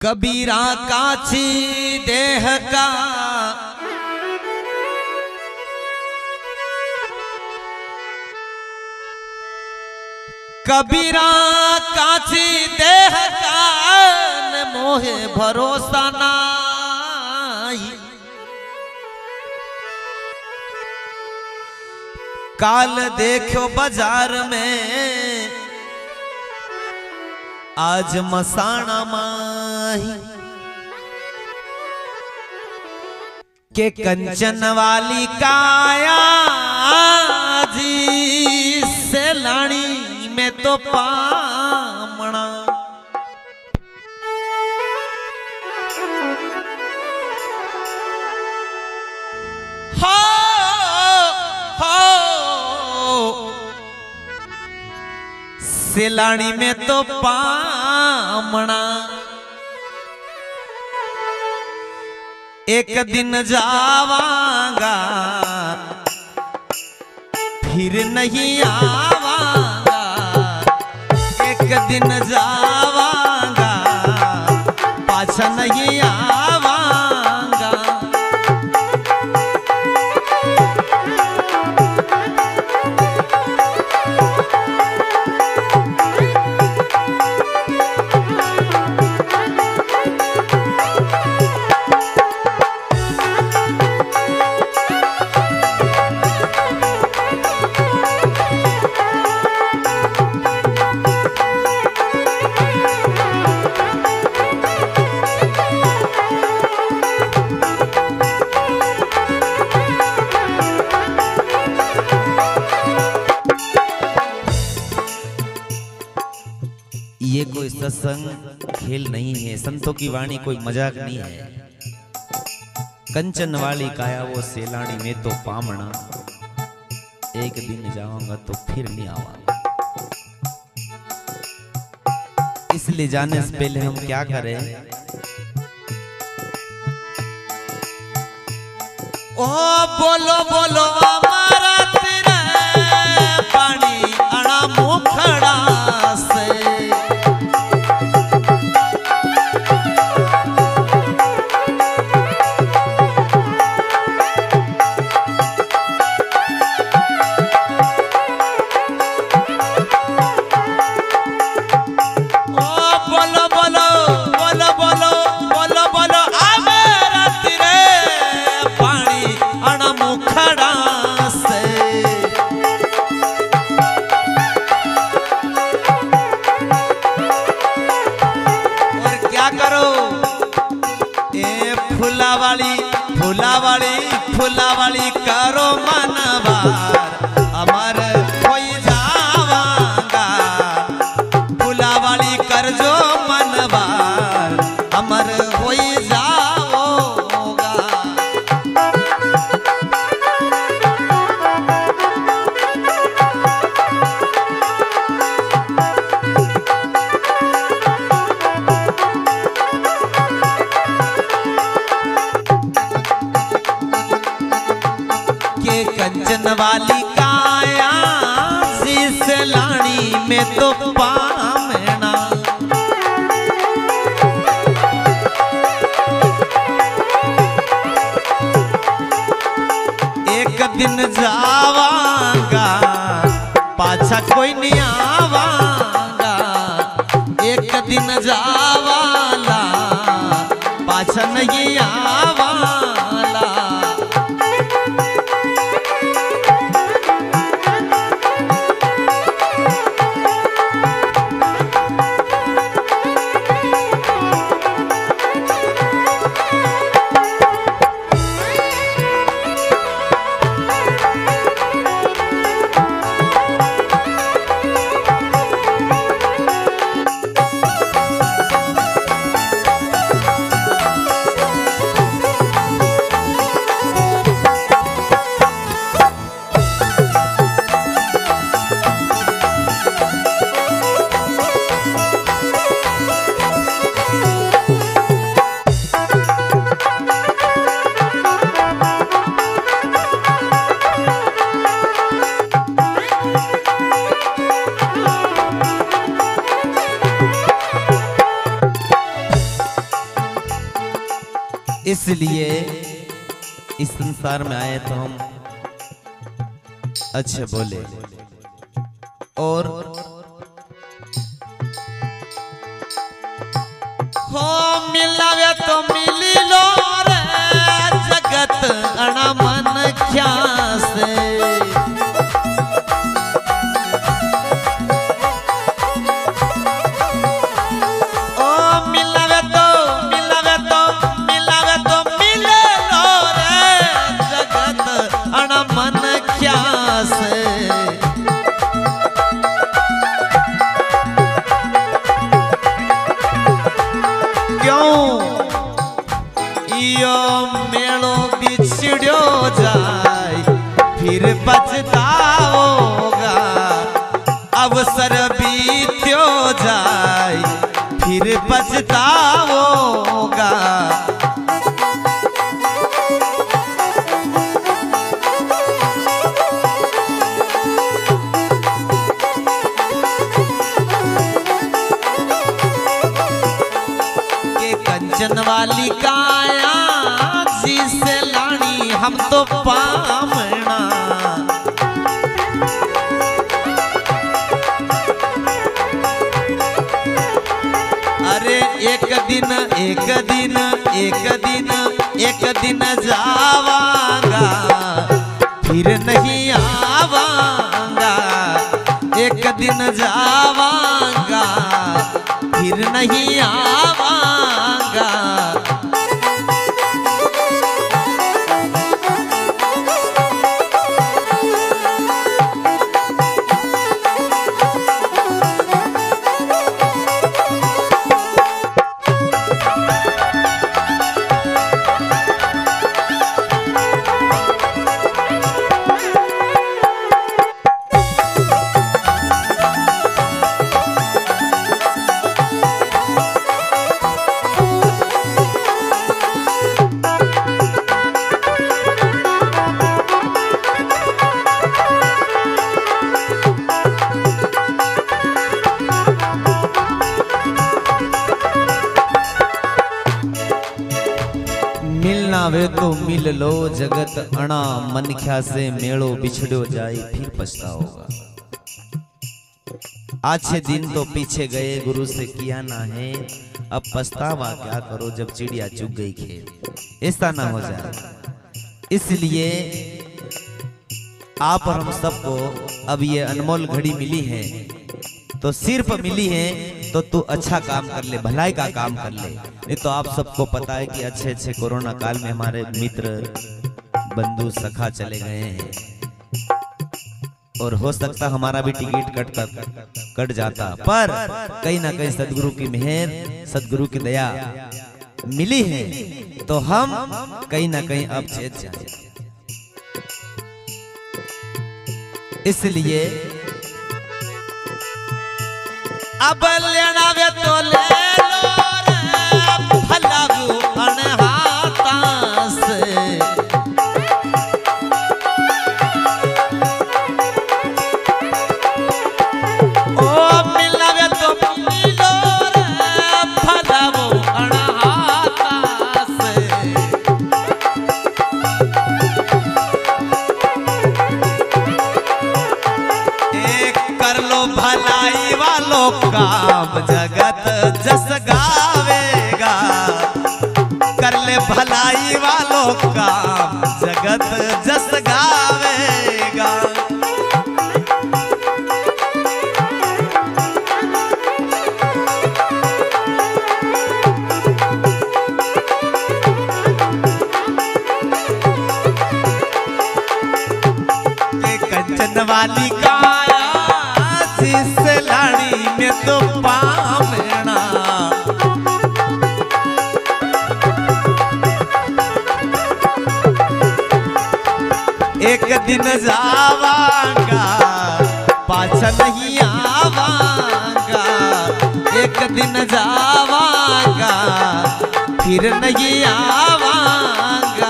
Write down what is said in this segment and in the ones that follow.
कबीरा काची देह का कबीरा काची देह का मोहे भरोसा नाही। काल देखो बाजार में आज मसाना माही के कंचन वाली काया जी से लाणी में तो पामणा। सिलानी में तो पामणा। एक दिन जावांगा फिर नहीं आवांगा। एक दिन जावांगा पाछा नहीं आवांगा। ये कोई सत्संग खेल नहीं है, संतों की वाणी कोई मजाक नहीं है। कंचन वाली काया वो सेलानी में तो पामणा। एक दिन जाऊंगा तो फिर नहीं आऊंगा। इसलिए जाने से पहले हम क्या करें? ओ बोलो बोलो हमारा तेरा पानी अड़ा मुखड़ा से। फुलावाली करो मनवार अमर होई जावांगा। फुलावाली कर जो मनवार अमर होई जाओगा। कंचन वाली काया शीश लाणी में तो पामणा। एक दिन जावांगा पाछा कोई नहीं आवांगा। एक दिन जावाला पाछा नहीं आवाला। इसलिए इस संसार में आए तो हम अच्छे बोले और हो मिलावे तो मिली लो रे जगत अणा मन क्या से फिर पछताओगा अवसर बीत्यो जाए फिर पछताओगा के कंचन वाली काया जिसे लानी हम तो पामना अरे एक दिन जावांगा फिर नहीं आवांगा एक दिन जावांगा फिर नहीं आवांगा वे तो मिल लो जगत अणा मन ख्या से मेड़ो बिछड़ो जाए फिर पछताओगा अच्छे दिन तो पीछे गए गुरु से किया ना है अब पछतावा क्या करो जब चिड़िया चुग गई खेत ऐसा ना हो जाए इसलिए आप और हम सबको अब ये अनमोल घड़ी मिली है तो सिर्फ मिली है तो तू अच्छा काम कर ले भलाई का काम कर ले नहीं तो आप सबको पता है कि अच्छे अच्छे कोरोना काल में हमारे मित्र बंधु सखा चले गए हैं और हो सकता हमारा भी टिकट कट जाता पर कहीं ना कहीं सदगुरु की मेहर सदगुरु की दया मिली है तो हम कहीं ना कहीं अब चेत जाए इसलिए अब लेना वे तो ले लो रे फलागु अनहाता से ओ मिला वे तो मिलो रे फलागु अनहाता से एक कर लो भलाई वालों काम जगत जस गावेगा कर ले भलाई वालों काम जगत जस गावेगा के कंचन वाली काया जिस लाड़ी में तो पामना एक दिन जावांगा पाछा नहीं आवांगा एक दिन जावांगा फिर नहीं आवांगा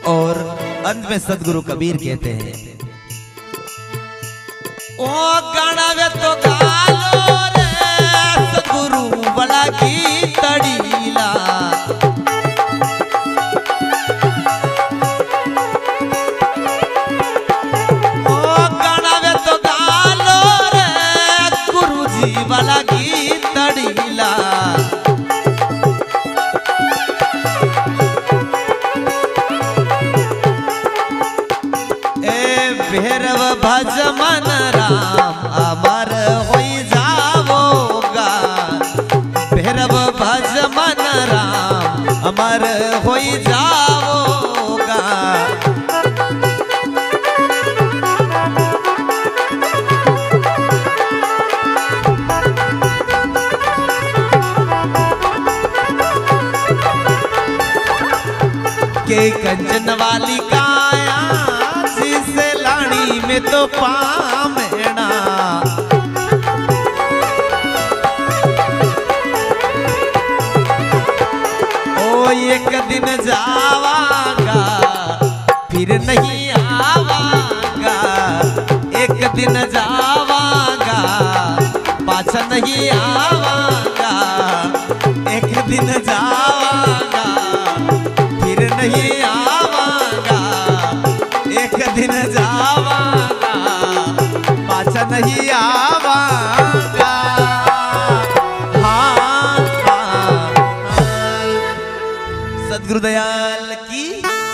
और अंत में सदगुरु कबीर कहते हैं, ओ गाना तो गालो रे सदगुरु बड़ा की तड़ीला, ओ गाना तो गालो रे गुरुजी वाला की तड़ीला, भैरव भज मन राम अमर होई जावोगा, भैरव भज मन राम अमर होई जावोगा, के कंचन वाली काया जिसे लानी में तो पामेना, ओ एक दिन जावागा फिर नहीं आवागा, एक दिन जावागा पाछा नहीं आवागा, एक दिन जावागा फिर नहीं आवागा, एक दिन जावागा पाछा नहीं आवागा। हाँ, हाँ, सद्गुरु दयाल की